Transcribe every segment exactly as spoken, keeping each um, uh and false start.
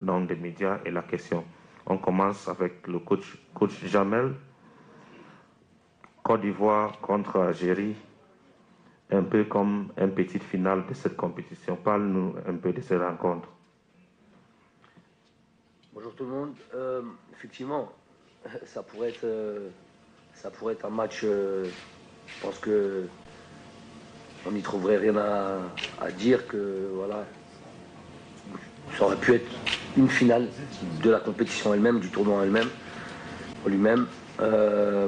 dans les médias et la question. On commence avec le coach, coach Jamel. Côte d'Ivoire contre Algérie, un peu comme une petite finale de cette compétition. Parle-nous un peu de cette rencontre. Bonjour tout le monde. Euh, effectivement, ça pourrait être, euh, ça pourrait être un match. Euh, je pense que on n'y trouverait rien à, à dire que voilà, ça aurait pu être une finale de la compétition elle-même, du tournoi elle-même, lui-même. Euh,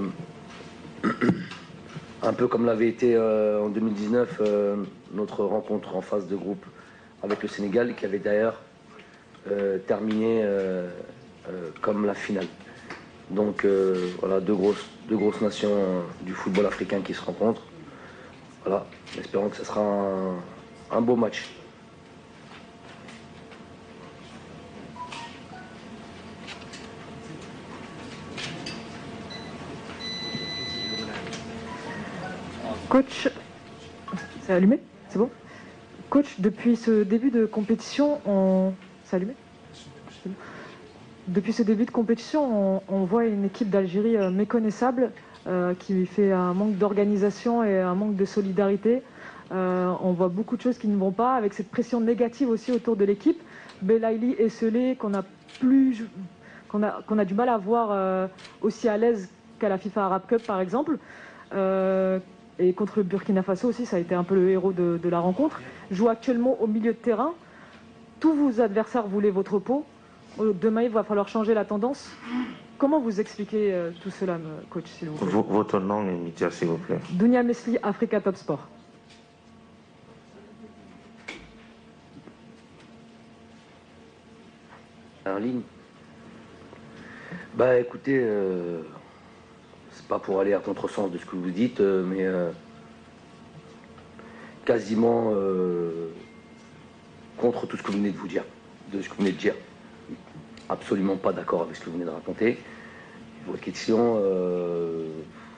un peu comme l'avait été euh, en deux mille dix-neuf euh, notre rencontre en phase de groupe avec le Sénégal, qui avait d'ailleurs euh, terminé euh, euh, comme la finale. Donc euh, voilà, deux grosses, deux grosses nations euh, du football africain qui se rencontrent. Voilà, espérons que ce sera un, un beau match. Coach, c'est allumé? C'est bon? Coach, depuis ce début de compétition, on... C'est allumé? Depuis ce début de compétition, on, on voit une équipe d'Algérie euh, méconnaissable, euh, qui fait un manque d'organisation et un manque de solidarité. Euh, on voit beaucoup de choses qui ne vont pas, avec cette pression négative aussi autour de l'équipe. Belaïli et Selé, qu'on a, plus, qu'on a, qu'on a du mal à voir euh, aussi à l'aise qu'à la FIFA Arab Cup, par exemple. Euh, et contre le Burkina Faso aussi, ça a été un peu le héros de, de la rencontre. Joue actuellement au milieu de terrain. Tous vos adversaires voulaient votre peau. Demain, il va falloir changer la tendance. Comment vous expliquez euh, tout cela, coach, s'il vous plaît? V votre nom et média, s'il vous plaît. Dounia Mesli, Africa Top Sport. En ligne. Bah écoutez, euh, c'est pas pour aller à contresens de ce que vous dites, euh, mais euh, quasiment euh, contre tout ce que vous venez de vous dire, de ce que vous venez de dire. Absolument pas d'accord avec ce que vous venez de raconter. Votre question euh,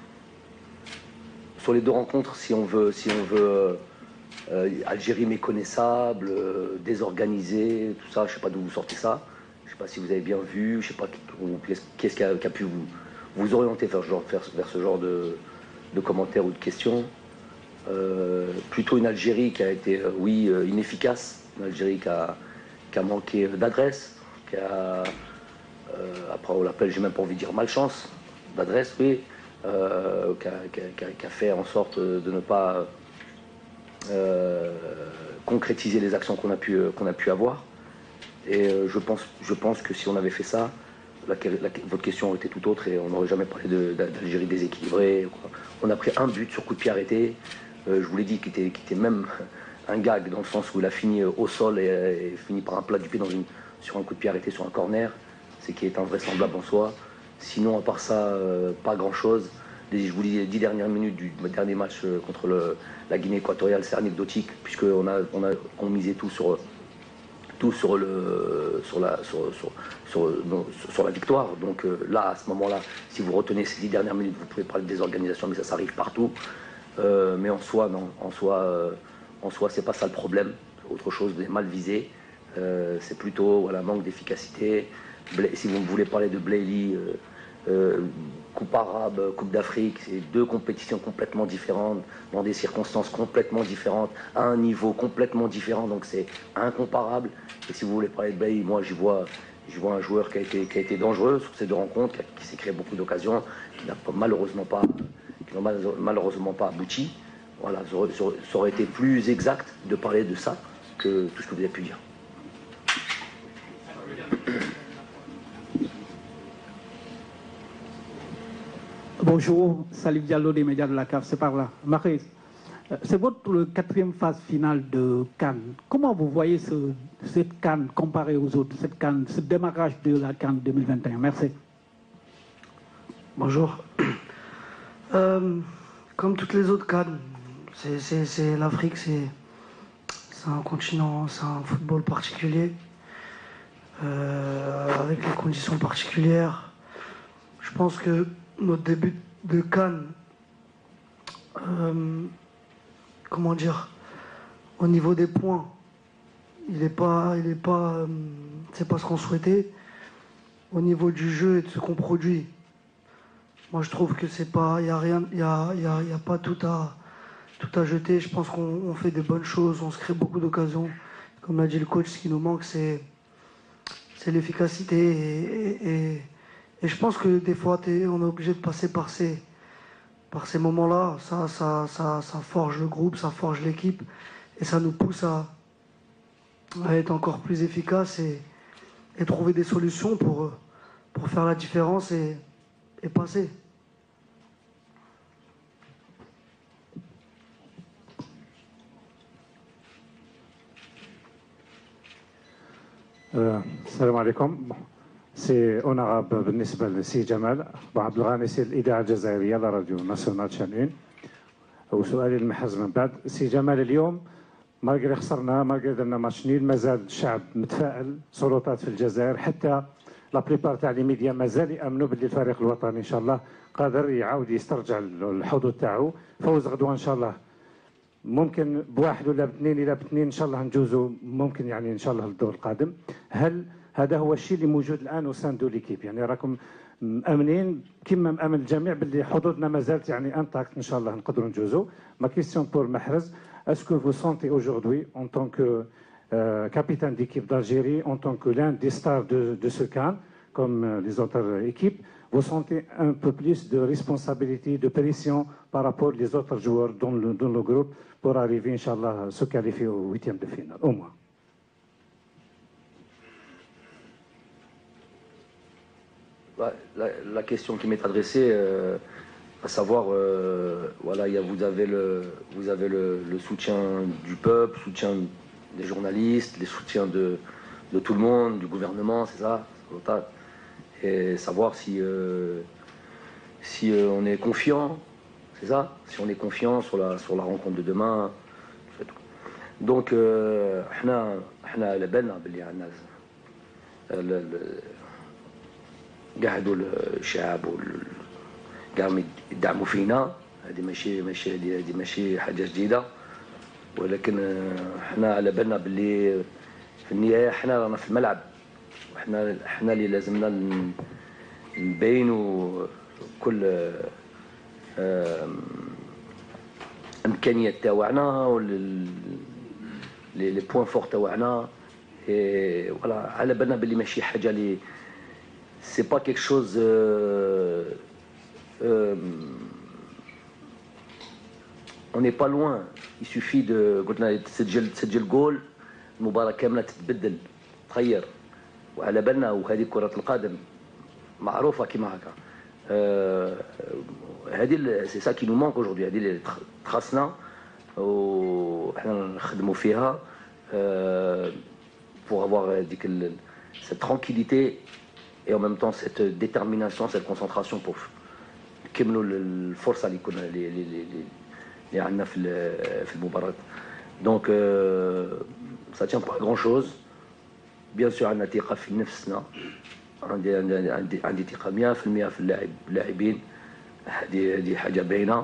sur les deux rencontres, si on veut, si on veut euh, Algérie méconnaissable, euh, désorganisée, tout ça, je sais pas d'où vous sortez ça. Je sais pas si vous avez bien vu, je sais pas qu'est-ce qui a, qui a pu vous, vous orienter vers, genre, vers, vers ce genre de, de commentaires ou de questions. Euh, plutôt une Algérie qui a été, euh, oui, euh, inefficace, une Algérie qui a, qui a manqué d'adresse, qui a, euh, après on l'appelle, j'ai même pas envie de dire malchance, d'adresse, oui, euh, qui, a, qui, a, qui a fait en sorte de ne pas euh, concrétiser les actions qu'on a pu, qu'on a pu avoir. Et euh, je, pense, je pense que si on avait fait ça, la, la, votre question aurait été tout autre et on n'aurait jamais parlé d'Algérie de, déséquilibrée. On a pris un but sur coup de pied arrêté. Euh, je vous l'ai dit, qui était, qui était même un gag dans le sens où il a fini au sol et, et fini par un plat du pied dans une, sur un coup de pied arrêté sur un corner. C'est qui est invraisemblable en soi. Sinon, à part ça, euh, pas grand-chose. Je vous dis, les dix dernières minutes du dernier match contre le, la Guinée équatoriale, c'est anecdotique, puisqu'on a, on a on misait tout sur... tout sur, le, sur, la, sur, sur, sur, non, sur la victoire. Donc euh, là, à ce moment-là, si vous retenez ces dix dernières minutes, vous pouvez parler de désorganisation, mais ça, ça arrive partout. Euh, mais en soi, non. En soi, euh, en soi, c'est pas ça le problème. Autre chose, vous avez mal visé. Euh, c'est plutôt voilà, manque d'efficacité. Si vous voulez parler de Belaïli, euh, euh, Coupe arabe, Coupe d'Afrique, c'est deux compétitions complètement différentes, dans des circonstances complètement différentes, à un niveau complètement différent, donc c'est incomparable. Et si vous voulez parler de Belaïli, moi j'y vois, j'y vois un joueur qui a, été, qui a été dangereux sur ces deux rencontres, qui, qui s'est créé beaucoup d'occasions, qui n'a malheureusement pas, qui n'ont malheureusement pas abouti. Voilà, ça aurait, ça aurait été plus exact de parler de ça que tout ce que vous avez pu dire. Bonjour, Salif Diallo des médias de la C A F, c'est par là. Marie, c'est votre quatrième phase finale de CAN. Comment vous voyez ce, cette CAN comparée aux autres, cette CAN, ce démarrage de la CAN deux mille vingt et un? Merci. Bonjour. Euh, comme toutes les autres CAN, c'est l'Afrique, c'est un continent, c'est un football particulier, euh, avec des conditions particulières. Je pense que notre début de CAN, euh, comment dire, au niveau des points, il est pas, il est pas, euh, c'est pas ce qu'on souhaitait. Au niveau du jeu et de ce qu'on produit, moi je trouve que c'est pas, il y a rien, il y a, y a, y a pas tout à, tout à jeter. Je pense qu'on on fait de bonnes choses, on se crée beaucoup d'occasions. Comme l'a dit le coach, ce qui nous manque, c'est, c'est l'efficacité. Et, et, et, et je pense que des fois, t'es, on est obligé de passer par ces, par ces moments-là. Ça, ça, ça, ça forge le groupe, ça forge l'équipe, et ça nous pousse à, à être encore plus efficace et, et trouver des solutions pour, pour faire la différence et, et passer. السلام عليكم. سي اوناراب بالنسبه لسي جمال عبد الغني سي الاذاعه الجزائريه لراديو ناسيونال شانين. وسؤالي للمحرز من بعد سي جمال، اليوم مالغري خسرنا، مالغري درنا ماتش نيل، مازال الشعب متفائل، سلطات في الجزائر حتى لا بليبار تاع لي ميديا مازال يامنوا باللي الفريق الوطني ان شاء الله قادر يعاود يسترجع الحظوظ تاعو. فوز غدوه ان شاء الله ممكن بواحد ولا باثنين، الى باثنين ان شاء الله نجوزوا، ممكن يعني ان شاء الله للدور القادم. هل هذا هو الشيء اللي موجود الان وسان دو ليكيب؟ يعني راكم مامنين كما مامن الجميع باللي حظوظنا مازالت يعني انتاكت ان شاء الله نقدروا نجوزوا. ما كيستيون بور محرز، اسكو فو سونتي aujourd'hui en tant que euh, capitaine d'équipe d'Algérie, en tant que l'un des stars de, de ce CAN, comme euh, les autres équipes, vous sentez un peu plus de responsabilité, de pression par rapport aux autres joueurs dans le, dans le groupe pour arriver, Inch'Allah, à se qualifier au huitième de finale, au moins? La, la, la question qui m'est adressée, euh, à savoir, euh, voilà, y a, vous avez, le, vous avez le, le soutien du peuple, le soutien des journalistes, les soutiens de, de tout le monde, du gouvernement, c'est ça, et savoir si, euh, si euh, on est confiant, c'est ça, si on est confiant sur la, sur la rencontre de demain. Donc, احنا احنا على بالنا باللي عندنا قاعدوا الشعب قاموا يدعموا فينا، هذه ماشي ماشي هذه ماشي حاجه جديده، ولكن احنا على بالنا باللي في النهايه احنا رانا في الملعب، احنا احنا اللي لازمنا نبينوا كل امكانيات تاعنا لي بوين فور تاعنا، فوالا على بالنا باللي ماشي حاجه اللي سي با كيك شوز on n'est pas loin, il suffit de قلنا تسجل تسجل جول المباراه كامله تتبدل تغير، وعلى بالنا وهذه كره القدم معروفه كما هكا. هذه سي سا كي نو مونك اجوردي، هذه اللي تخصنا وحنا نخدموا فيها pour avoir ديك cette tranquillité et en même temps cette détermination, cette concentration pour نكملوا الفرصه اللي كنا اللي اللي اللي عندنا في في المباراه. دونك ça tient pas grand chose. Bien sûr عندنا ثقه في نفسنا، عندي عندي عندي ثقه مية في المية في اللاعب اللاعبين، هذه هذه حاجه باينه،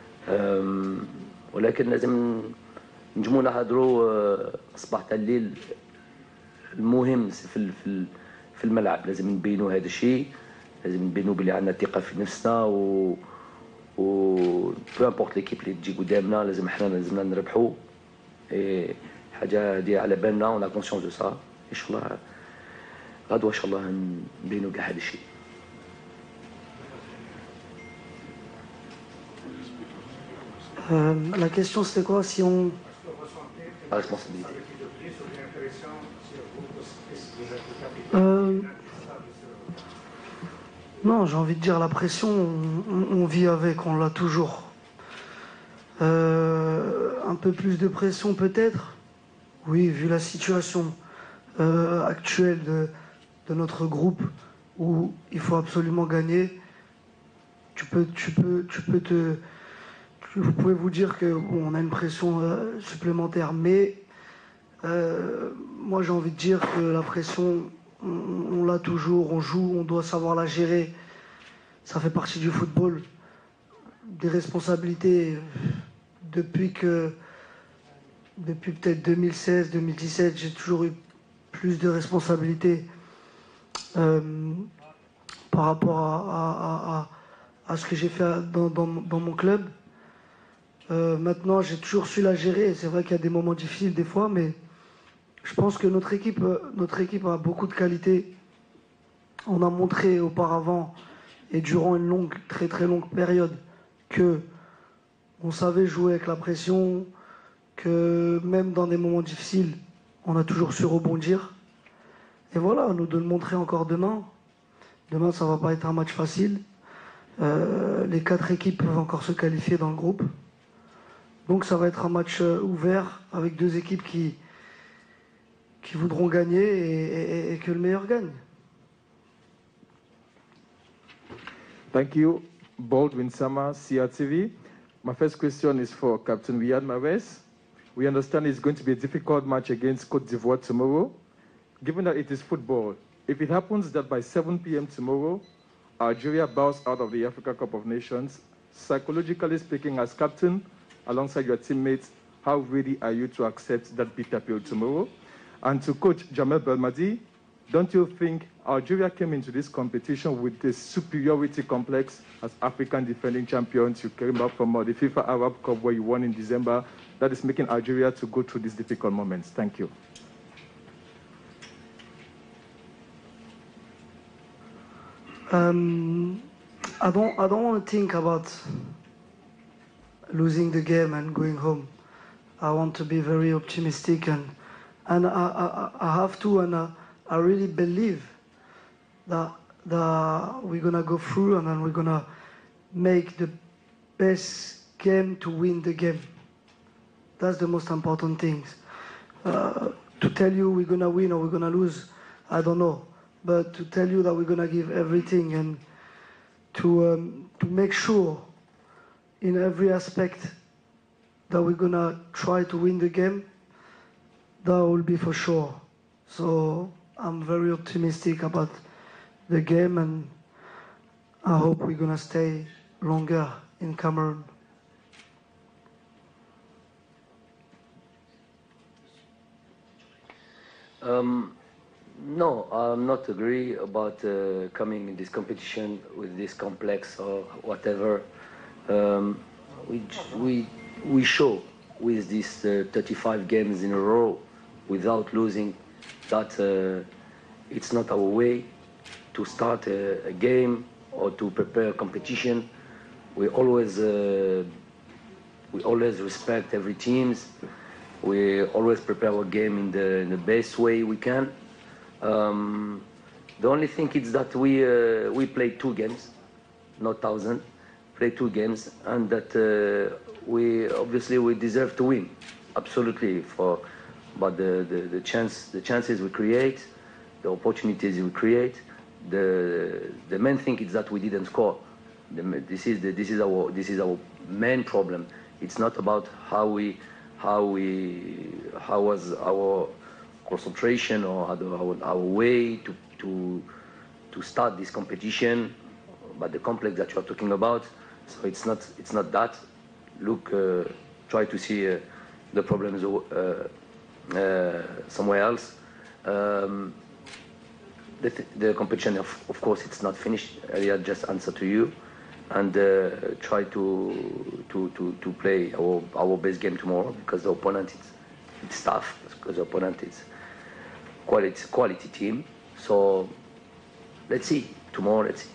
ولكن لازم نجمو نهضروا صباح تاع الليل. المهم في في في الملعب لازم نبينوا هذا الشيء، لازم نبينوا بلي عندنا ثقه في نفسنا، و و بو امبورت ليكيب اللي تجي قدامنا لازم احنا لازمنا نربحوا. اي حاجه هذه على بالنا، اون كونسيونس دو سا. ان شاء الله غدوه ان شاء الله نبينوا كاع هذا الشيء. Euh, la question c'était quoi, si on... La responsabilité. Euh, non, j'ai envie de dire la pression, on, on vit avec, on l'a toujours. Euh, un peu plus de pression peut-être, oui, vu la situation euh, actuelle de, de notre groupe où il faut absolument gagner. Tu peux, tu peux, tu peux te... Vous pouvez vous dire que bon, on a une pression euh, supplémentaire, mais euh, moi j'ai envie de dire que la pression, on, on l'a toujours, on joue, on doit savoir la gérer. Ça fait partie du football, des responsabilités. Depuis que depuis peut-être deux mille seize, deux mille dix-sept, j'ai toujours eu plus de responsabilités euh, par rapport à, à, à, à ce que j'ai fait dans, dans, dans mon club. Euh, maintenant, j'ai toujours su la gérer. C'est vrai qu'il y a des moments difficiles des fois, mais je pense que notre équipe, notre équipe a beaucoup de qualités. On a montré auparavant et durant une longue, très très longue période que on savait jouer avec la pression, que même dans des moments difficiles, on a toujours su rebondir. Et voilà, à nous de le montrer encore demain. Demain, ça ne va pas être un match facile. Euh, les quatre équipes peuvent encore se qualifier dans le groupe. Donc ça va être un match ouvert avec deux équipes qui, qui voudront gagner et, et, et que le meilleur gagne. Thank you, Baldwin Sama, C R T V. My first question is for Captain Riyad Mahrez. We understand it's going to be a difficult match against Côte d'Ivoire tomorrow. Given that it is football, if it happens that by seven p m tomorrow, Algeria bows out of the Africa Cup of Nations, psychologically speaking, as captain, alongside your teammates, how ready are you to accept that bitter pill tomorrow? And to Coach Jamel Belmadi, don't you think Algeria came into this competition with this superiority complex as African defending champions? You came back from uh, the FIFA Arab Cup where you won in December. That is making Algeria to go through these difficult moments. Thank you. Um, I don't. I don't want to think about losing the game and going home. I want to be very optimistic, and and I I, I have to, and I, I really believe that that we're gonna go through, and then we're gonna make the best game to win the game. That's the most important thing. Uh, to tell you we're gonna win or we're gonna lose, I don't know. But to tell you that we're gonna give everything and to um, to make sure in every aspect that we're gonna try to win the game, that will be for sure. So I'm very optimistic about the game, and I hope we're gonna stay longer in Cameroon. Um, no, I'm not agree about uh, coming in this competition with this complex or whatever. Um, we we we show with these uh, thirty-five games in a row without losing that uh, it's not our way to start a, a game or to prepare a competition. We always uh, we always respect every teams. We always prepare our game in the, in the best way we can. Um, the only thing is that we uh, we play two games, not thousand. Play two games, and that uh, we obviously we deserve to win, absolutely. For but the, the, the chance the chances we create, the opportunities we create, the the main thing is that we didn't score. The, this is the, this is our this is our main problem. It's not about how we. How we, how was our concentration or our, our way to, to, to start this competition, but the complex that you are talking about. So it's not, it's not that. Look, uh, try to see uh, the problems uh, uh, somewhere else. Um, the, the competition, of, of course, it's not finished. I just answer to you. And uh, try to, to to to play our our best game tomorrow, because the opponent is it's tough, because the opponent is quality quality team. So let's see tomorrow. Let's see.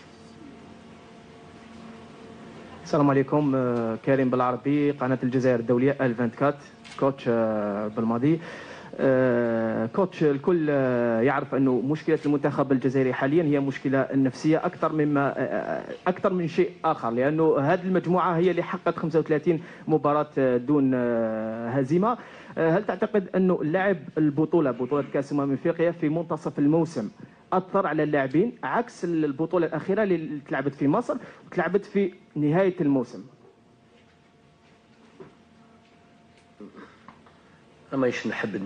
السلام عليكم. كريم بالعربي، قناة الجزائر الدولية ألف وأربعة وعشرين. كوتش بالماضي. كوتش الكل يعرف انه مشكله المنتخب الجزائري حاليا هي مشكله النفسيه اكثر مما اكثر من شيء اخر، لانه هذه المجموعه هي اللي حققت خمسة وثلاثين مباراه دون هزيمه. هل تعتقد انه لعب البطوله بطوله كاس امم افريقيا في منتصف الموسم اثر على اللاعبين عكس البطوله الاخيره اللي تلعبت في مصر وتلعبت في نهايه الموسم؟ أنا ماش نحب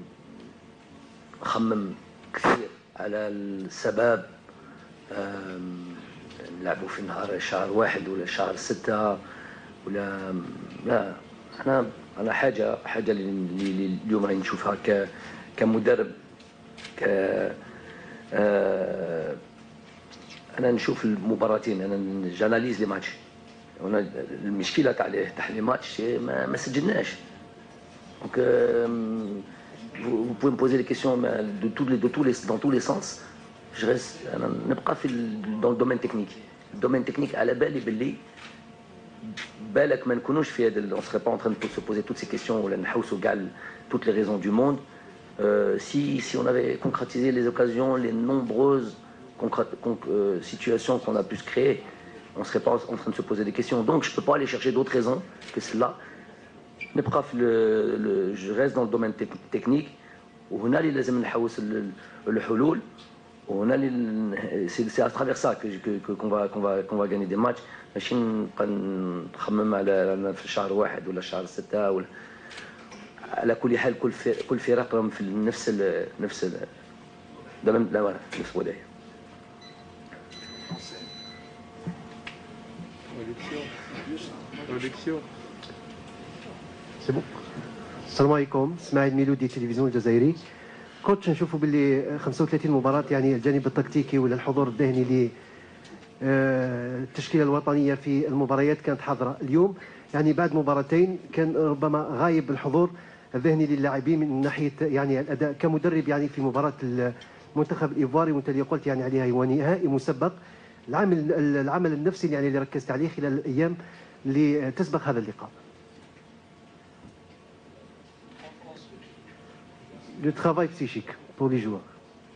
نخمم كثير على السبب. نلعبوا في نهار شهر واحد ولا شهر ستة ولا لا. انا انا حاجه حاجه اللي اليوم راني نشوفها ك كمدرب ك آه انا نشوف المباراتين، انا جاناليز لي ماتش. هنا المشكله تاع تاع لي ماتش ما, ما سجلناش. دونك vous pouvez me poser des questions de tous les, de tous les, dans tous les sens. Je reste انا نبقى في dans le domaine technique. Le domaine technique على بالي باللي بالك ما نكونوش في هذا، on serait pas en train de se poser toutes ces questions ولا نحوسوا كاع toutes les raisons du monde. Euh, si si on avait concrétisé les occasions, les nombreuses euh, situations qu'on a pu se créer, on serait pas en train de se poser des questions. Donc je peux pas aller chercher d'autres raisons que celle-là. نبقى في le, je reste dans le domaine technique. وهنا اللي لازم نحوس الحلول. وهنا اللي c'est à travers ça que que qu'on va qu'on va qu'on va gagner des matchs. ماشي نبقى نخمم على في الشهر واحد ولا شهر ستة ولا على كل حال. كل كل فرق راهم في نفس ال نفس ال لا نفس الوضعيه. سي بون. السلام عليكم، اسماعيل ميلودي، تلفزيون الجزائري. كنت نشوفوا باللي خمسة وثلاثين مباراة، يعني الجانب التكتيكي ولا الحضور الذهني للتشكيلة الوطنية في المباريات كانت حاضرة. اليوم يعني بعد مباراتين كان ربما غايب الحضور الذهني للاعبين من ناحية يعني الأداء كمدرب. يعني في مباراة المنتخب الإيفواري وانت اللي قلت يعني عليها هو نهائي مسبق، العمل العمل النفسي يعني اللي ركزت عليه خلال الأيام اللي تسبق هذا اللقاء. Le travail psychique pour les joueurs.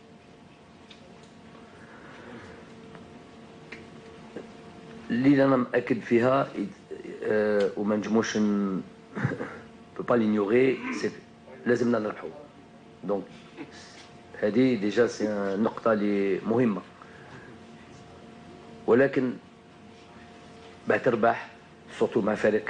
اللي انا مأكد فيها وما نجموش peut pas l'ignorer، c'est لازمنا نربحوا. دونك هذه ديجا سي نقطة اللي مهمة، ولكن بعد تربح سورتو مع فريق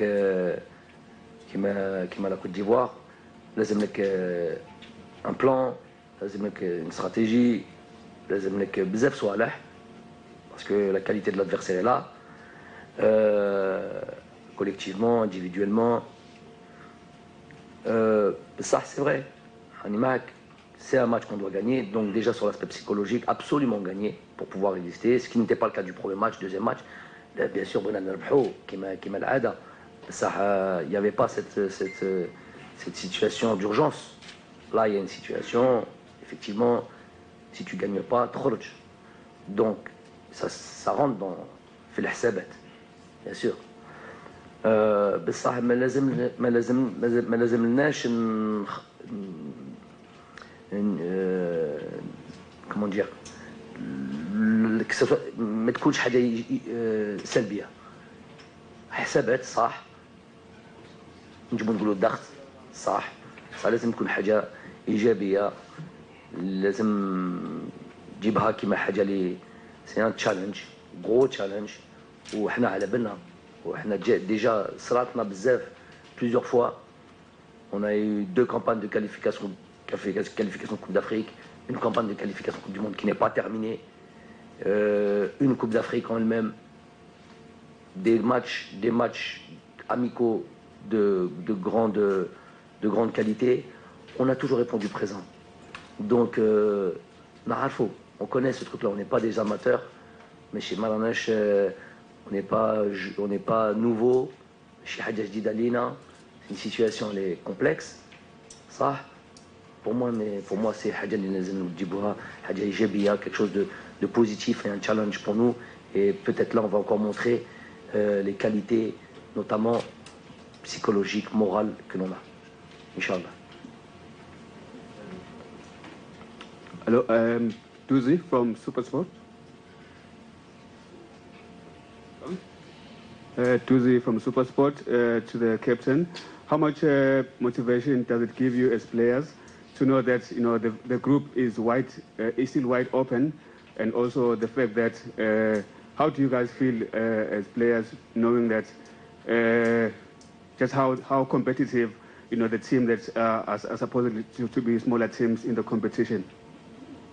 كيما كيما لا كوت ديفوار لازم لك ان بلان، لازم لك une stratégie، لازم لك بزاف صوالح parce que la qualité de l'adversaire est là. Euh, collectivement, individuellement. Euh, ça, c'est vrai. C'est un match qu'on doit gagner. Donc déjà sur l'aspect psychologique, absolument gagner pour pouvoir résister. Ce qui n'était pas le cas du premier match, deuxième match. Là, bien sûr, il n'y avait pas cette, cette, cette situation d'urgence. Là, il y a une situation, effectivement, si tu ne gagnes pas, trop. Donc, ça, ça rentre dans في الحسابات bien sûr. أه بصح ما لازم ما لازم ما لازمناش ن كومون دير ما تكونش حاجه سلبيه. حسابات صح، نجمو نقولوا الضغط صح، بصح لازم تكون حاجه ايجابيه. لازم تجيبها كيما حاجه لي سي ان تشالنج، gros challenge. وحنا على بالنا وحنا déjà صراتنا بزاف plusieurs fois. On a eu deux campagnes de qualification qualification Coupe d'Afrique, une campagne de qualification Coupe du Monde qui n'est pas terminée, euh, une Coupe d'Afrique en elle-même, des matchs des matchs amicaux de de grande de grande qualité. On a toujours répondu présent. Donc euh, نعرفوا, on connaît ce truc-là, on n'est pas des amateurs. Mais chez Marrakech, on n'est pas, on n'est pas nouveau. Chez Hadja Jdida Lina, c'est une situation elle est complexe. Ça, pour moi, mais pour moi, c'est Hadja Djiboura, Hadja Ijabia, quelque chose de, de positif et un challenge pour nous. Et peut-être là, on va encore montrer euh, les qualités, notamment psychologiques, morales, que l'on a. Inch'Allah. Hello, um, Duzi from Supersport. Uh, Tuzi from Supersport, uh, to the captain. How much uh, motivation does it give you as players to know that you know the, the group is wide, uh, is still wide open, and also the fact that uh, how do you guys feel uh, as players knowing that uh, just how how competitive you know the team that uh, are, are supposedly to, to be smaller teams in the competition?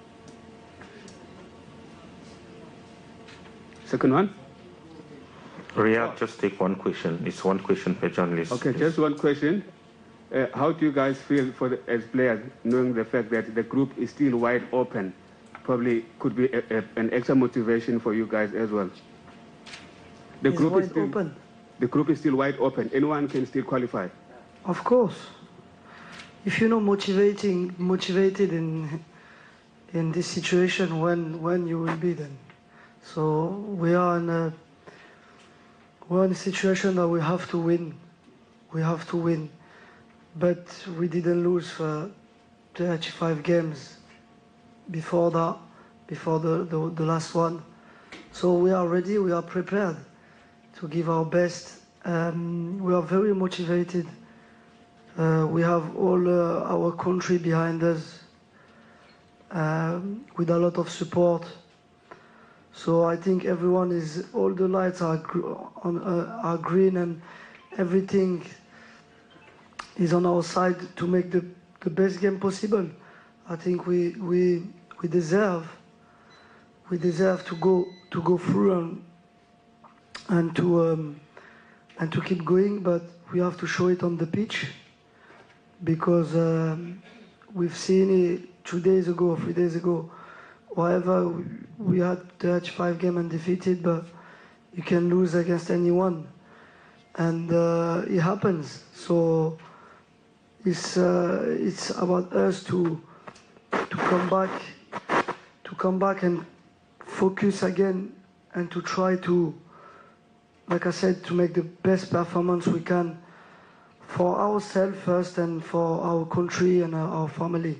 Second one. Riyad, just take one question. It's one question per journalist. Okay, just one question. Uh, how do you guys feel for the, as players, knowing the fact that the group is still wide open? Probably could be a, a, an extra motivation for you guys as well. The It's group wide is still, open. The group is still wide open. Anyone can still qualify. Of course. If you're not motivating, motivated in in this situation, when when you will be then? So we are in a we're in a situation that we have to win. We have to win, but we didn't lose for thirty-five games before that, before the, the the last one. So we are ready. We are prepared to give our best. Um, we are very motivated. Uh, we have all uh, our country behind us um, with a lot of support. So I think everyone is, all the lights are, gr on, uh, are green and everything is on our side to make the, the best game possible. I think we, we, we deserve we deserve to go to go through and, and to um, and to keep going, but we have to show it on the pitch. Because um, we've seen it two days ago, three days ago, whatever, we, we had thirty-five games undefeated, but you can lose against anyone. And uh, it happens. So it's, uh, it's about us to, to come back, to come back and focus again and to try to, like I said, to make the best performance we can for ourselves first and for our country and our family.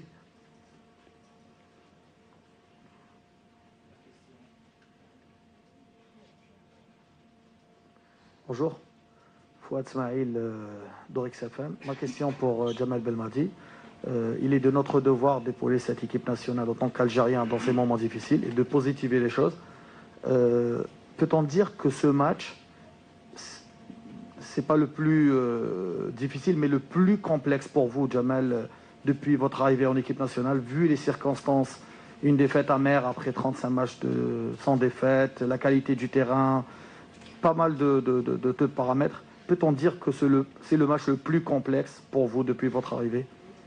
Bonjour, Fouad Smaïl euh, d'Orix F M. Ma question pour euh, Jamal Belmadi. Euh, il est de notre devoir d'épauler cette équipe nationale en tant qu'Algérien dans ces moments difficiles et de positiver les choses. Euh, Peut-on dire que ce match, c'est pas le plus euh, difficile, mais le plus complexe pour vous, Jamal, euh, depuis votre arrivée en équipe nationale, vu les circonstances, une défaite amère après trente-cinq matchs de, sans défaite, la qualité du terrain, pas mal de, de, de, de, de paramètres. Peut-on dire que c'est le, c'est le match le plus complexe pour vous depuis votre arrivée?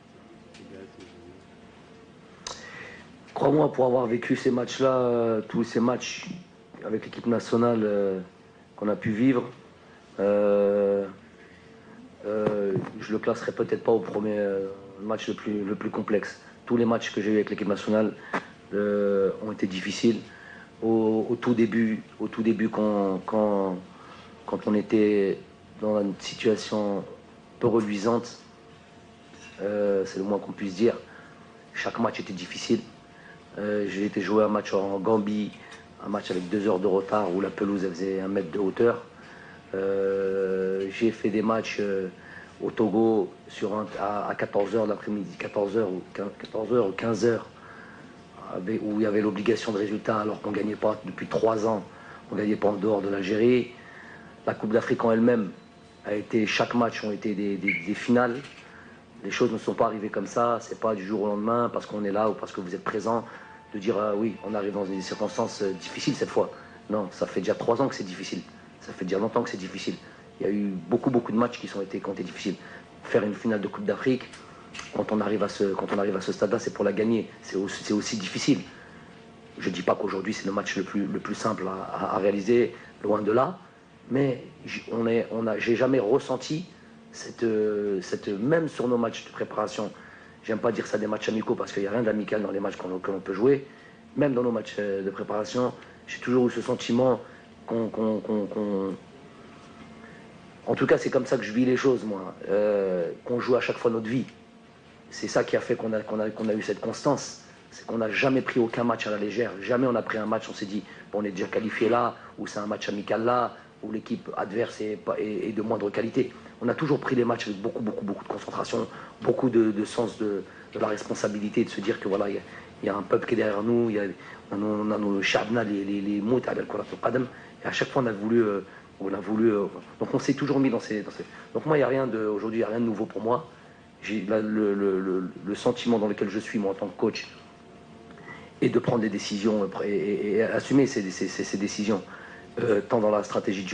Crois-moi, pour avoir vécu ces matchs-là, euh, tous ces matchs avec l'équipe nationale euh, qu'on a pu vivre, Euh, euh, je le classerai peut-être pas au premier euh, match le plus, le plus complexe. Tous les matchs que j'ai eu avec l'équipe nationale euh, ont été difficiles. Au, au tout début, au tout début quand, quand, quand on était dans une situation peu reluisante, euh, c'est le moins qu'on puisse dire, chaque match était difficile. Euh, j'ai été jouer un match en Gambie, un match avec deux heures de retard où la pelouse elle faisait un mètre de hauteur. Euh, j'ai fait des matchs euh, au Togo sur un, à, à quatorze heures de l'après-midi, quatorze heures ou quinze heures, avec, où il y avait l'obligation de résultat alors qu'on ne gagnait pas depuis trois ans, on ne gagnait pas en dehors de l'Algérie. La Coupe d'Afrique en elle-même a été, chaque match ont été des, des, des finales. Les choses ne sont pas arrivées comme ça, c'est pas du jour au lendemain parce qu'on est là ou parce que vous êtes présent de dire ah, oui, on arrive dans des circonstances difficiles cette fois. Non, ça fait déjà trois ans que c'est difficile. Ça fait déjà longtemps que c'est difficile. Il y a eu beaucoup, beaucoup de matchs qui, sont été, qui ont été difficiles. Faire une finale de Coupe d'Afrique, quand on arrive à ce, quand on arrive à ce stade-là, c'est pour la gagner. C'est aussi, c'est aussi difficile. Je ne dis pas qu'aujourd'hui, c'est le match le plus, le plus simple à, à, à réaliser, loin de là. Mais on est, on a, j'ai jamais ressenti, cette, cette, même sur nos matchs de préparation, j'aime pas dire ça des matchs amicaux parce qu'il n'y a rien d'amical dans les matchs qu'on, que l'on peut jouer. Même dans nos matchs de préparation, j'ai toujours eu ce sentiment qu'on, qu'on, qu'on, qu'on... En tout cas, c'est comme ça que je vis les choses, moi. Euh, qu'on joue à chaque fois notre vie. C'est ça qui a fait qu'on a, qu'on a, qu'on a eu cette constance. C'est qu'on n'a jamais pris aucun match à la légère. Jamais on a pris un match, on s'est dit, bon, on est déjà qualifié là, ou c'est un match amical là, où l'équipe adverse est, est, est de moindre qualité. On a toujours pris les matchs avec beaucoup, beaucoup, beaucoup de concentration, beaucoup de, de sens de, de la responsabilité, de se dire que voilà, il y, y a un peuple qui est derrière nous, y a, on a nos shabna, les, les, les mots, et à chaque fois on a voulu, euh, on a voulu, euh, donc on s'est toujours mis dans ces, dans ces... Donc moi il y a rien de, aujourd'hui il y a rien de nouveau pour moi. J'ai là, le, le, le, le sentiment dans lequel je suis moi en tant que coach, et de prendre des décisions et, et, et assumer ces, ces, ces, ces décisions, euh, tant dans la stratégie de jeu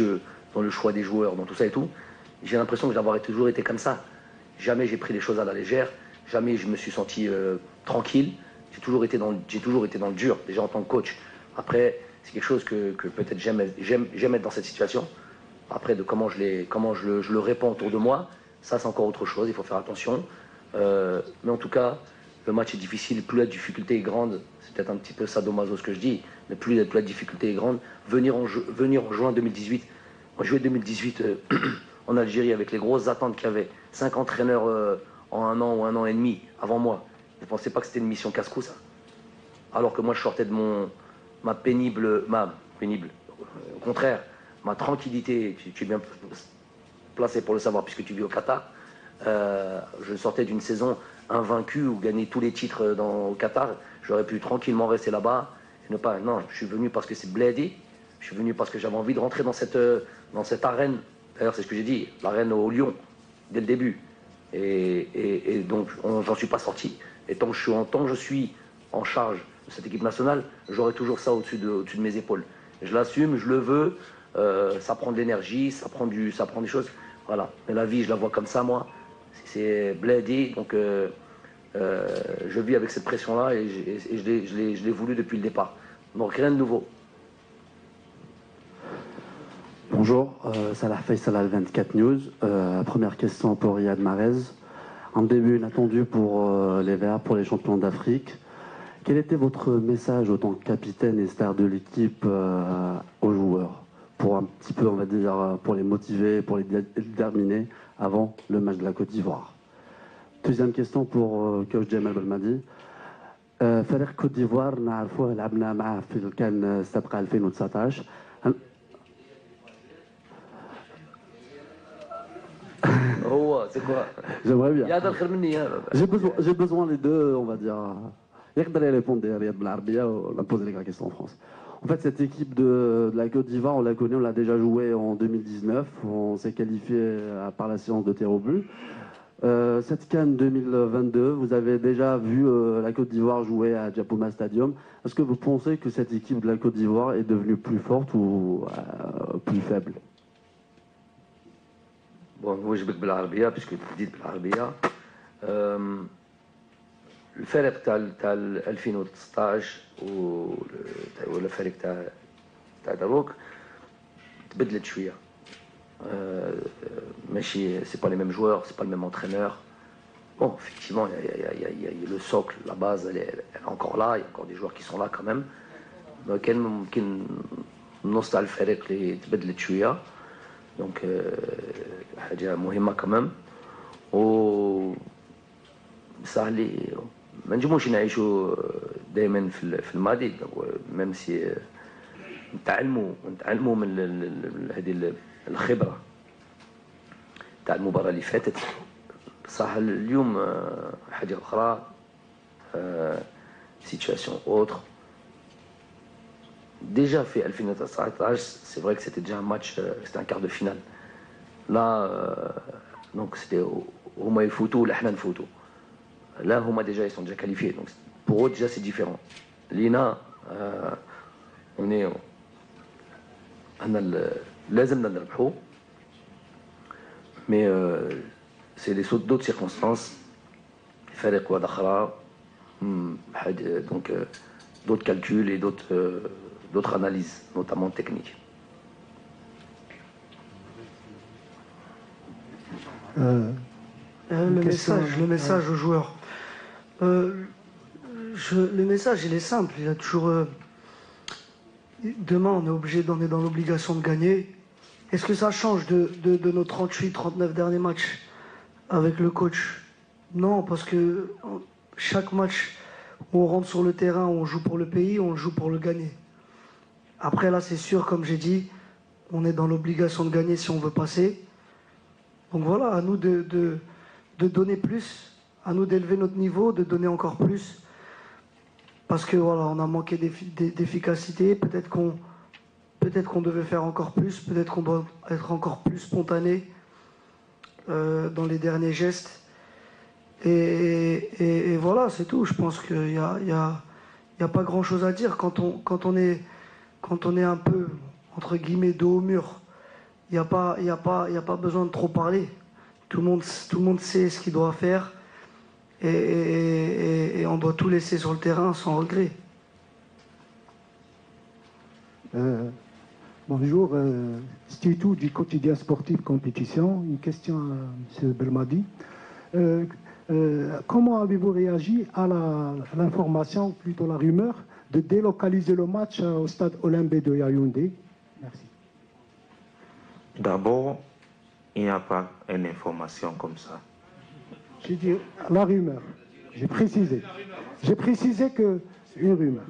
dans le choix des joueurs, dans tout ça et tout. J'ai l'impression que d'avoir toujours été comme ça. Jamais j'ai pris les choses à la légère, jamais je me suis senti euh, tranquille. J'ai toujours été dans, j'ai toujours été dans le dur, déjà en tant que coach. Après, c'est quelque chose que, que peut-être j'aime, j'aime, j'aime être dans cette situation. Après, de comment je, les, comment je le, je le répands autour de moi, ça c'est encore autre chose, il faut faire attention. Euh, mais en tout cas, le match est difficile, plus la difficulté est grande, c'est peut-être un petit peu sadomaso ce que je dis, mais plus, plus la difficulté est grande, venir en, venir en juin deux mille dix-huit, en juillet deux mille dix-huit euh, en Algérie avec les grosses attentes qu'il y avait, cinq entraîneurs euh, en un an ou un an et demi avant moi, vous ne pensez pas que c'était une mission casse-cou ça? Alors que moi je sortais de mon, ma pénible, ma pénible, euh, au contraire, ma tranquillité, tu, tu es bien placé pour le savoir puisque tu vis au Qatar, euh, je sortais d'une saison invaincue où gagner tous les titres dans, au Qatar, j'aurais pu tranquillement rester là-bas et ne pas, non, je suis venu parce que c'est Bledi, je suis venu parce que j'avais envie de rentrer dans cette, dans cette arène, d'ailleurs c'est ce que j'ai dit, l'arène au Lyon, dès le début, et, et, et donc j'en suis pas sorti, et tant que je suis en, tant que je suis en charge de cette équipe nationale, j'aurai toujours ça au-dessus de, au-dessus de mes épaules. Je l'assume, je le veux, euh, ça prend de l'énergie, ça prend du, ça prend des choses, voilà. Mais la vie, je la vois comme ça, moi. C'est Bledi, donc euh, euh, je vis avec cette pression-là et, et, et je, l'ai, je, l'ai, je l'ai voulu depuis le départ. Donc rien de nouveau. Bonjour, euh, Salah Faisal Al vingt-quatre News. Euh, première question pour Riyad Mahrez. Un début inattendu pour euh, les Verts, pour les champions d'Afrique. Quel était votre message en tant que capitaine et star de l'équipe euh, aux joueurs, pour un petit peu, on va dire, pour les motiver, pour les déterminer avant le match de la Côte d'Ivoire? Deuxième question pour euh, coach Djemal Belmadi. Euh, فريق كوت ديفوار نعرفوه لعبنا معه في الكان السابقة ألفين وتسعطاش. Oh, c'est quoi? J'aimerais bien. J'ai besoin, j'ai besoin les deux, on va dire. يقدر répondre Riyad بالعربية, on a posé la question en France. En fait, cette équipe de, de la Côte d'Ivoire, on la connaît, on l'a déjà jouée en deux mille dix-neuf. On s'est qualifié par la séance de tir au but. Euh, cette CAN deux mille vingt-deux, vous avez déjà vu euh, la Côte d'Ivoire jouer à Djapoma Stadium. Est-ce que vous pensez que cette équipe de la Côte d'Ivoire est devenue plus forte ou euh, plus faible? Bon, نوجبك بالعربية puisque tu dis بالعربية. الفرق تاع تاع ألفين وتسعطاش ولا الفريق تاع تاع دروك تبدلت شويه. ماشي سي با لي ميم جوار, c'est pas le même entraîneur. Bon, effectivement, il y, y, y, y a le socle, la base, elle est, elle est encore là, il y a encore des joueurs qui sont là quand même. كان ممكن نص تاع الفريق اللي تبدلت شويه. Donc حاجه مهمه quand même. و صح لي ما نجموش نعيشوا دائما في الماضي, ميم سي نتعلموا نتعلموا من هذه الخبره تاع المباراه اللي فاتت. صح اليوم حاجه اخرى, سيتواسيون اوتر. Déjà fait ألفين وتسعطاش, c'est vrai que c'était déjà un match, c'était un quart de finale. Là, donc c'était هما يفوتوا ولا حنا نفوتوا. Là, huma déjà, ils sont déjà qualifiés. Donc pour eux, déjà, c'est différent. Lina, euh, on est. On a le. لازم نربحوا. Mais euh, c'est les d'autres circonstances. فريق واحد أخرى. Donc euh, d'autres calculs et d'autres euh, d'autres analyses, notamment techniques. Euh, le message, le message aux joueurs. Euh, je, le message, il est simple. Il y a toujours. Euh, demain, on est obligé, on est dans l'obligation de gagner. Est-ce que ça change de, de, de nos trente-huit trente-neuf derniers matchs avec le coach? Non, parce que chaque match où on rentre sur le terrain, on joue pour le pays, on joue pour le gagner. Après, là, c'est sûr, comme j'ai dit, on est dans l'obligation de gagner si on veut passer. Donc voilà, à nous de, de, de donner plus, à nous d'élever notre niveau, de donner encore plus. Parce que voilà, on a manqué d'efficacité, peut-être qu'on peut-être qu'on devait faire encore plus, peut-être qu'on doit être encore plus spontané euh, dans les derniers gestes. Et, et, et voilà, c'est tout. Je pense qu'il n'y a, il y a, il y a pas grand-chose à dire quand on, quand, on est, quand on est un peu, entre guillemets, dos au mur il n'y a, pas, y a, pas, y a pas besoin de trop parler. Tout le monde, tout le monde sait ce qu'il doit faire et, et, et, et on doit tout laisser sur le terrain sans regret. Euh, bonjour, euh, Stitou du quotidien sportif compétition. Une question à M. Belmadi. Euh, euh, comment avez-vous réagi à l'information, plutôt la rumeur, de délocaliser le match au stade Olympique de Yaoundé? Merci. D'abord, il n'y a pas une information comme ça. J'ai dit la rumeur. J'ai précisé. J'ai précisé que une rumeur.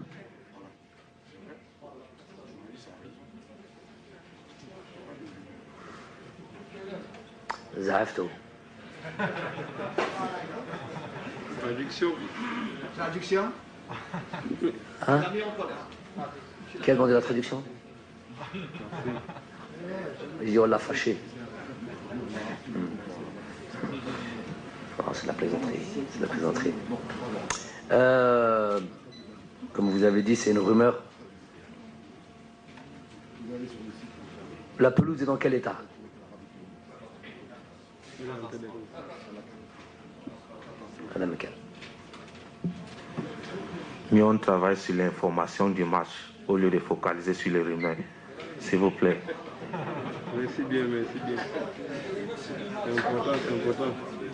زعفتوا. Traduction. Traduction. Hein? Quel nom de la traduction? Il dit on l'a fâché. Hmm. Oh, c'est de la plaisanterie. C'est de la plaisanterie. Euh, comme vous avez dit, c'est une rumeur. La pelouse est dans quel état? Madame Mekel. Mais on travaille sur l'information du match au lieu de focaliser sur les rumeurs. S'il vous plaît. Merci bien, merci bien. C'est important, c'est important.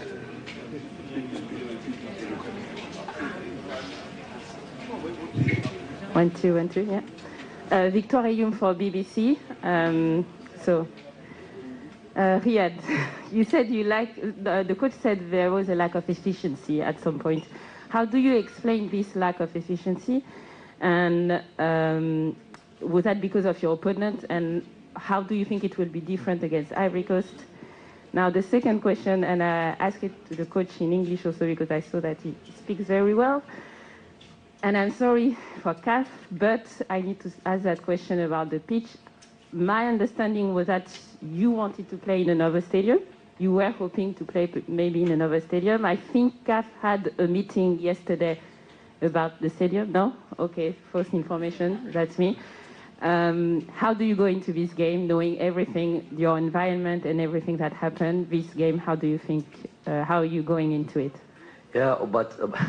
One, two, one, two, yeah. Uh, Victoire Ayoum for B B C. Um, so, uh, Riyad, you said you like, the, the coach said there was a lack of efficiency at some point. How do you explain this lack of efficiency? And um, was that because of your opponent? And how do you think it will be different against Ivory Coast? Now, the second question, and I ask it to the coach in English also because I saw that he speaks very well. And I'm sorry for C A F, but I need to ask that question about the pitch. My understanding was that you wanted to play in another stadium. You were hoping to play maybe in another stadium. I think C A F had a meeting yesterday about the stadium. No? Okay, false information. That's me. Um, how do you go into this game knowing everything, your environment and everything that happened? This game, how do you think, uh, how are you going into it? Yeah, but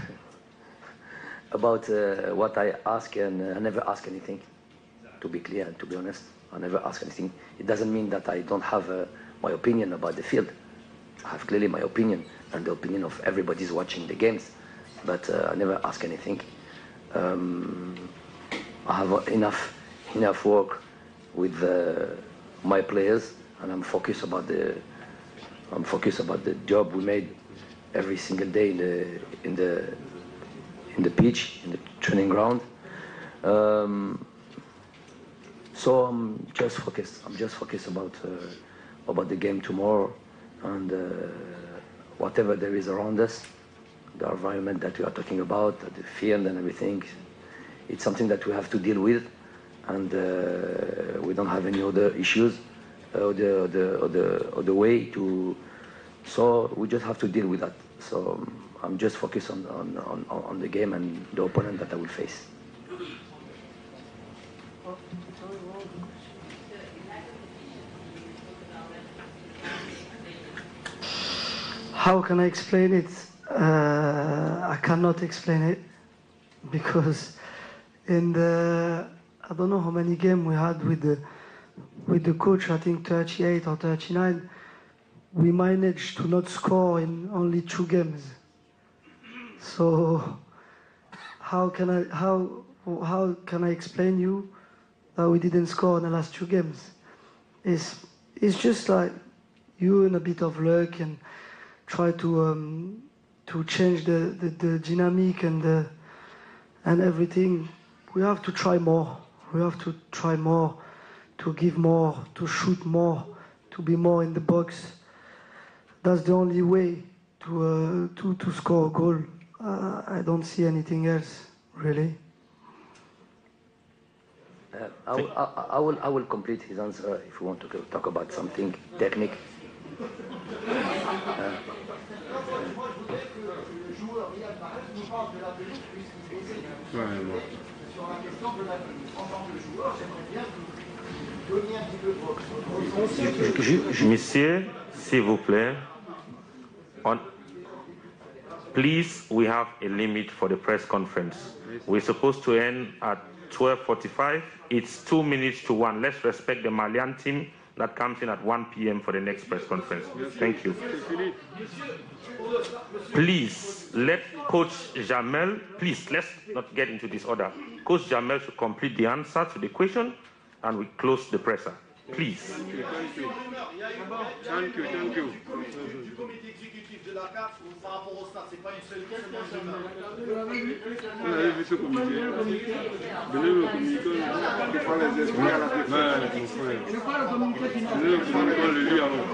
about uh, what I ask, and uh, I never ask anything, to be clear and to be honest. I never ask anything. It doesn't mean that I don't have uh, my opinion about the field. I have clearly my opinion and the opinion of everybody who's watching the games, but uh, I never ask anything. Um, I have enough enough work with uh, my players, and I'm focused about the I'm focused about the job we made every single day in the in the in the pitch, in the training ground. Um, so I'm just focused. I'm just focused about uh, about the game tomorrow and uh, whatever there is around us, the environment that we are talking about, the field and everything. It's something that we have to deal with, and uh, we don't have any other issues or the, or the, or the, or the way to. So we just have to deal with that. So um, I'm just focused on, on, on, on the game and the opponent that I will face. How can I explain it? Uh, I cannot explain it because in the I don't know how many games we had with the with the coach. I think thirty-eight or thirty-nine. We managed to not score in only two games. So how can I how how can I explain you that we didn't score in the last two games? It's it's just like you and a bit of luck and try to um, to change the, the, the dynamic and the, and everything. We have to try more. We have to try more, to give more, to shoot more, to be more in the box. That's the only way to uh, to to score a goal. Uh, I don't see anything else, really. Uh, I, will, I, I will I will complete his answer if you want to talk about something technique. Uh, Ouais, bon. sur la question de la tenue. En tant que joueur, j'aimerais bien que vous donniez un petit peu votre conseil. Monsieur, s'il vous plaît, on, please, we have a limit for the press conference. We're supposed to end at twelve forty-five. It's two minutes to one. Let's respect the Malian team that comes in at one p m for the next press conference. Thank you. Please, let Coach Jamel, please, let's not get into disorder. Coach Jamel should complete the answer to the question and we close the presser. Please. Thank you, thank you. Thank you, thank you. Du comité exécutif de la C A F par rapport au stade, c'est pas une seule question. Vous avez vu ce comité? Venez le communiqué qui prend les esprits à la défense. Venez le communiqué, on le lit avant.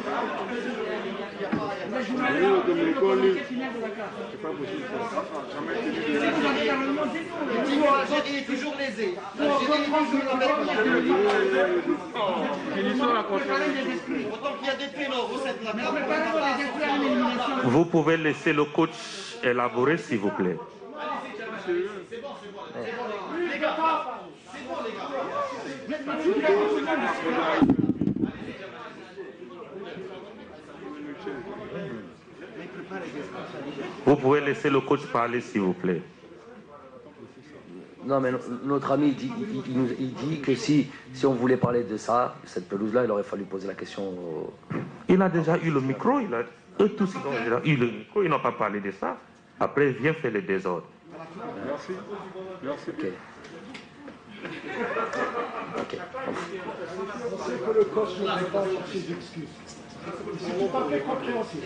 Venez le communiqué, on lit. C'est pas possible ça. Jamais tenu de L'Algérie est toujours lésée. L'Algérie est toujours lésée. Finissons la conférence. Autant qu'il y a des pénaux au sein de la C A F. Vous pouvez laisser le coach élaborer, s'il vous plaît. C'est bon, c'est bon. C'est bon, les gars. C'est bon, les gars. Vous pouvez laisser le coach parler, s'il vous plaît. Non, mais notre ami, il dit, il, il nous, il dit que si, si on voulait parler de ça, cette pelouse-là, il aurait fallu poser la question au... Il a déjà eu le micro, il a, eux tous ils ont déjà eu le micro, ils n'ont pas parlé de ça. Après, il vient faire le désordre. Merci. Merci. Okay. Okay. C'est que le coach ne met pas sur ses excuses. C'est tout à fait compréhensible.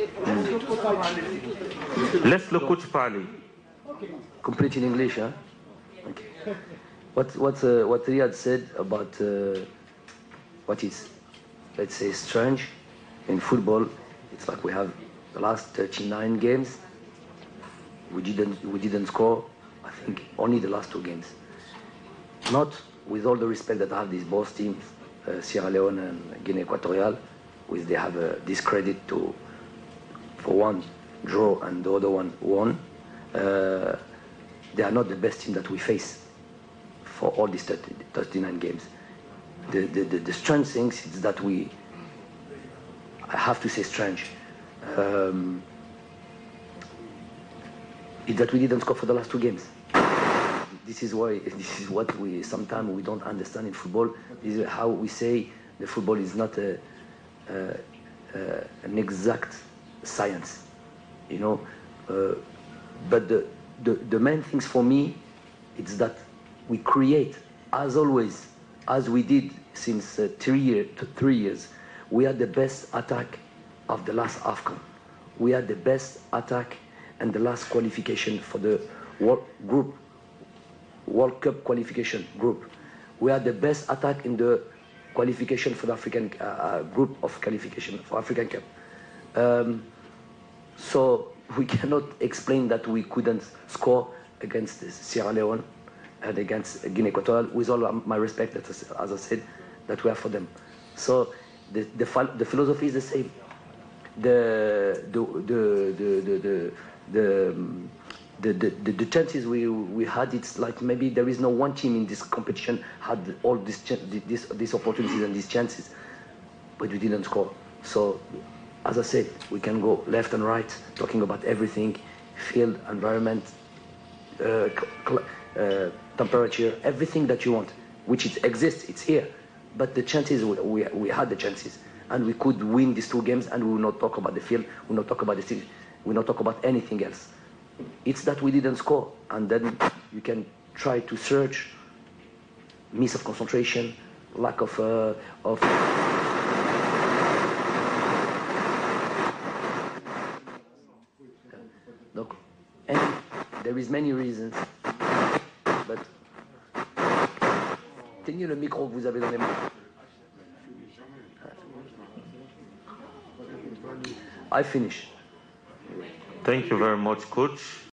Laisse le coach parler. Complete in English, huh? Okay. What what uh, what Riyad said about uh, what is, let's say, strange in football. It's like we have the last thirty-nine games. We didn't we didn't score. I think only the last two games. Not with all the respect that I have these both teams, uh, Sierra Leone and Guinea Equatorial, which they have a discredit to, for one draw and the other one won. Uh, they are not the best team that we face for all these thirty-nine games. The, the, the, the strange things is that we, I have to say strange, um, is that we didn't score for the last two games. This is why, this is what we, sometimes we don't understand in football. This is how we say the football is not a, a, a, an exact science, you know. Uh, but the, the, the main things for me, it's that we create, as always, as we did since uh, three, year, three years, we are the best attack of the last AFCON. We are the best attack and the last qualification for the World group, World Cup qualification group. We are the best attack in the qualification for the African uh, group of qualification for African Cup. Um, so we cannot explain that we couldn't score against Sierra Leone and against Guinea Equatorial, with all my respect, that, as I said, that we have for them. So the, the, the philosophy is the same. The, the, the, the, the, the, the, um, the, the, the, the chances we, we had, it's like maybe there is no one team in this competition had all these, these, these opportunities and these chances, but we didn't score. So, as I said, we can go left and right, talking about everything, field, environment, uh, uh, temperature, everything that you want, which it exists, it's here. But the chances, we, we, we had the chances, and we could win these two games, and we will not talk about the field, we will not talk about the city, we will not talk about anything else. It's that we didn't score, and then you can try to search miss of concentration, lack of uh, of. Donc, and there is many reasons, but tenez le micro que vous avez dans les mains. I finish. Thank you very much, Coach.